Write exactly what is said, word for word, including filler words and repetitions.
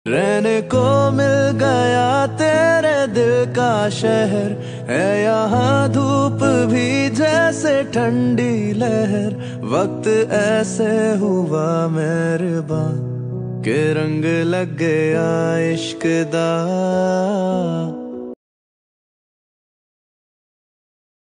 रहने को मिल गया तेरे दिल का शहर है यहाँ, धूप भी जैसे ठंडी लहर। वक्त ऐसे हुआ मेहरबान के रंग लग गया इश्क दा।